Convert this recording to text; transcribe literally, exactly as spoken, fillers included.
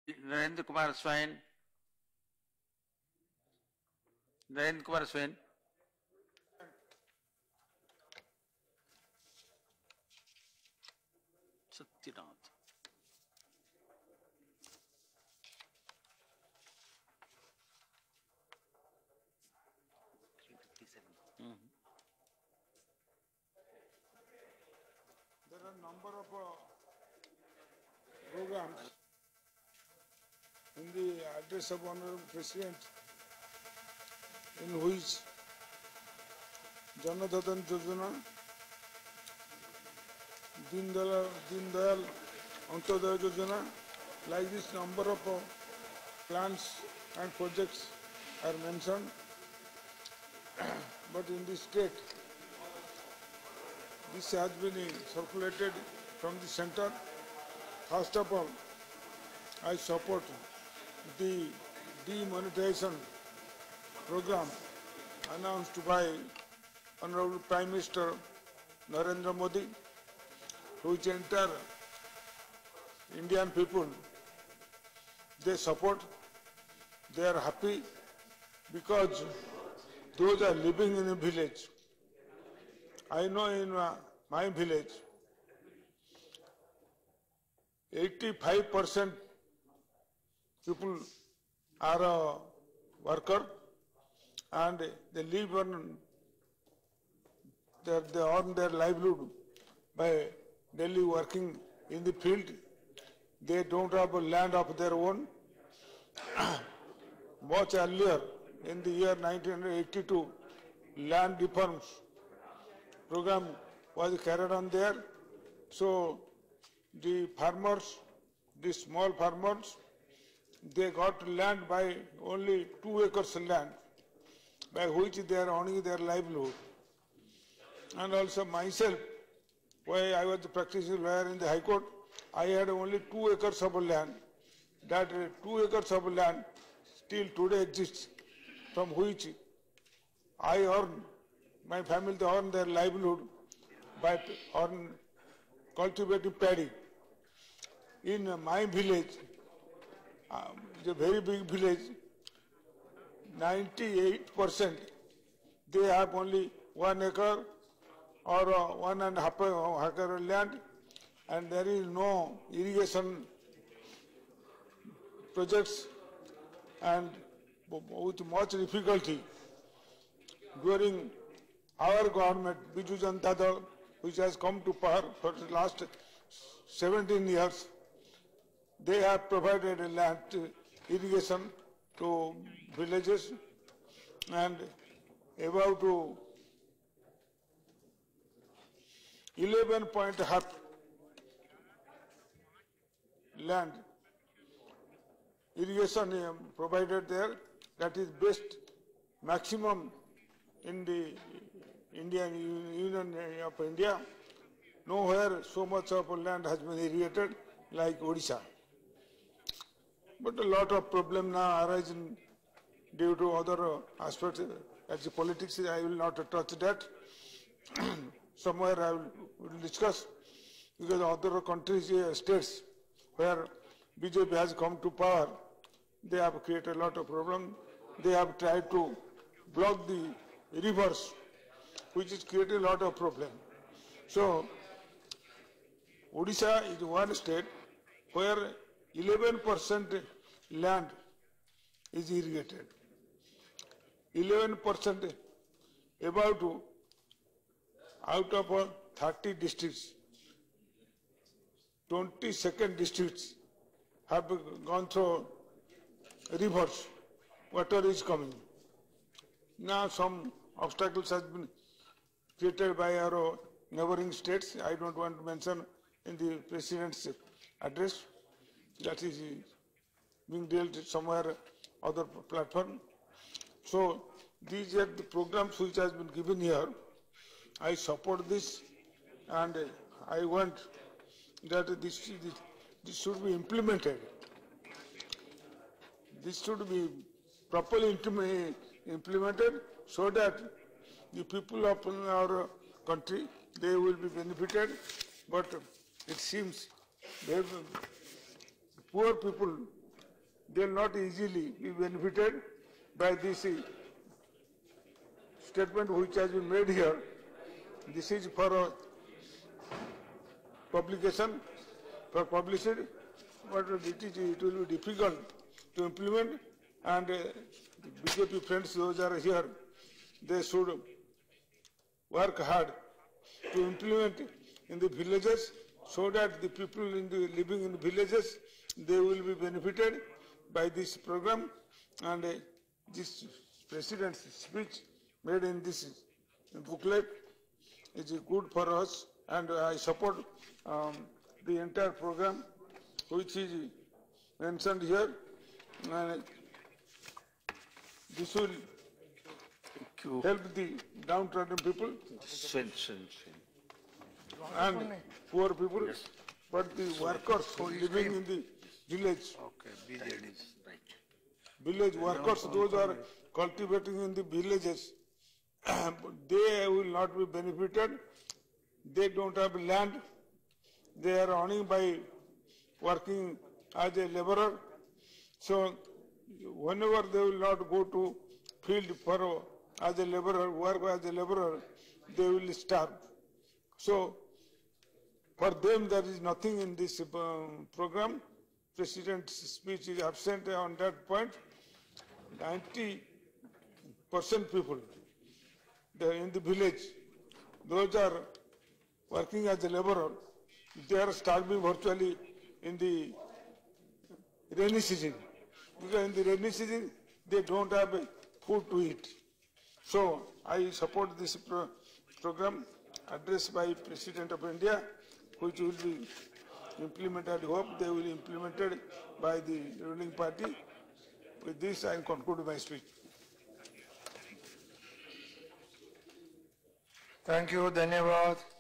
Narendra Kumar Swain. Narendra Kumar Swain. Satyanath. Mm-hmm. There are a number of uh, programs in the address of Honorable President in which Janadhan Yojana, Deen Dayal, Deen Dayal Antyodaya Yojana, like this number of uh, plans and projects are mentioned. But in this state, this has been circulated from the center. First of all, I support the demonetization program announced by Honorable Prime Minister Narendra Modi, which entire Indian people, they support, they are happy because those are living in a village. I know in uh, my village, eighty-five percent people are a worker and they live on their, they earn their livelihood by daily working in the field. They don't have a land of their own. Much earlier, in the year nineteen eighty-two, land reforms program was carried on there. So the farmers, the small farmers, they got land by only two acres of land, by which they are earning their livelihood. And also myself, while I was practicing lawyer in the High Court, I had only two acres of land. That two acres of land still today exists, from which I earn, my family they earn their livelihood by earn cultivating paddy. In my village, um, it's a very big village, ninety-eight percent they have only one acre or uh, one and a half acre land, and there is no irrigation projects, and with much difficulty during our government, Biju Janata Dal, which has come to power for the last seventeen years, they have provided land irrigation to villages, and about to eleven point half land irrigation provided there. That is best maximum in the Indian Union of India. Nowhere so much of land has been irrigated like Odisha. But a lot of problems now arise in, due to other aspects. As the politics, I will not touch that. Somewhere I will, will discuss, because other countries, uh, states where B J P has come to power, they have created a lot of problems. They have tried to block the rivers, which is creating a lot of problem. So, Odisha is one state where eleven percent land is irrigated. eleven percent about to, out of uh, thirty districts, twenty-second districts have gone through rivers, water is coming. Now some obstacles has been created by our neighboring states. I don't want to mention in the President's address. That is being dealt somewhere other platform. So these are the programs which has been given here. I support this, and I want that this, this should be implemented. This should be properly implemented so that the people of our country, they will be benefited. But it seems they, poor people, they will not easily be benefited by this uh, statement which has been made here. This is for uh, publication, for publicity, but it, is, it will be difficult to implement, and uh, B J P friends, those are here, they should work hard to implement in the villages so that the people in the living in the villages, they will be benefited by this program, and uh, this President's speech made in this booklet is good for us, and I support um, the entire program which is mentioned here, and this will Thank you. help the downtrodden people Sven, Sven, Sven. and poor people, but the workers living in the village, Okay, B J D. Right. village workers, those are cultivating in the villages, they will not be benefited. They don't have land. They are earning by working as a laborer. So whenever they will not go to field for as a laborer, work as a laborer, they will starve. So for them there is nothing in this um, program. President's speech is absent on that point. ninety percent people they in the village, those are working as a laborer, they are starving virtually in the rainy season. Because in the rainy season, they don't have food to eat. So I support this pro program addressed by President of India, which will be implemented. I hope they will be implemented by the ruling party. With this, I conclude my speech. Thank you, धन्यवाद.